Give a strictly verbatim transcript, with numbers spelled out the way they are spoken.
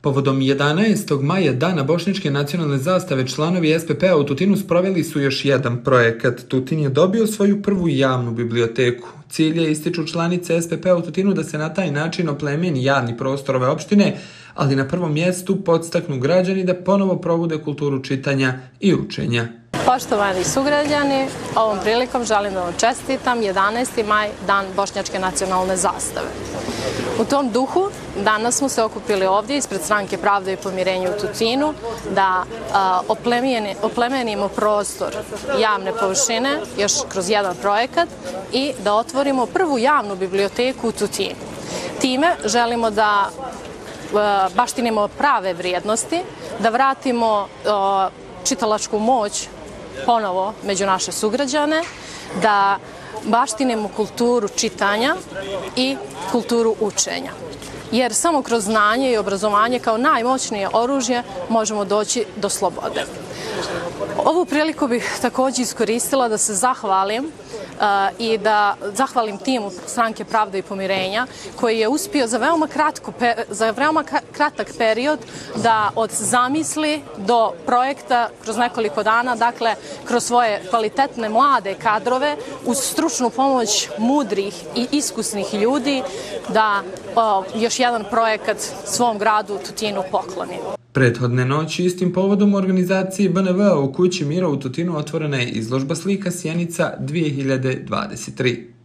Povodom jedanaestog maja, Dana bošnjačke nacionalne zastave, članovi S P P-a u Tutinu sproveli su još jedan projekat. Tutin je dobio svoju prvu javnu biblioteku. Cilj je, ističu članice S P P-a u Tutinu, da se na taj način oplemeni javni prostor ove opštine, ali na prvom mjestu podstaknu građani da ponovo probude kulturu čitanja i učenja. Poštovani sugrađani, ovom prilikom želim da vam čestitam jedanaesti maj, Dan bošnjačke nacionalne zastave. U tom duhu danas smo se okupili ovdje ispred Stranke Pravde i pomirenja u Tutinu da a, oplemenimo prostor javne površine još kroz jedan projekat i da otvorimo prvu javnu biblioteku u Tutinu. Time želimo da a, baštinimo prave vrijednosti, da vratimo a, čitalačku moć ponovo među naše sugrađane, da baštinimo kulturu čitanja i kulturu učenja. Jer samo kroz znanje i obrazovanje kao najmoćnije oružje možemo doći do slobode. Ovu priliku bih također iskoristila da se zahvalim uh, i da zahvalim timu Stranke Pravde i pomirenja koji je uspio za veoma, kratko, za veoma kratak period da od zamisli do projekta kroz nekoliko dana, dakle kroz svoje kvalitetne mlade kadrove uz stručnu pomoć mudrih i iskusnih ljudi da uh, još jedan projekat svom gradu Tutinu pokloni. Prethodne noći istim povodom u organizaciji B N V-a u Kući mira u Tutinu otvorena je izložba slika Sjenica dvije hiljade dvadeset tri.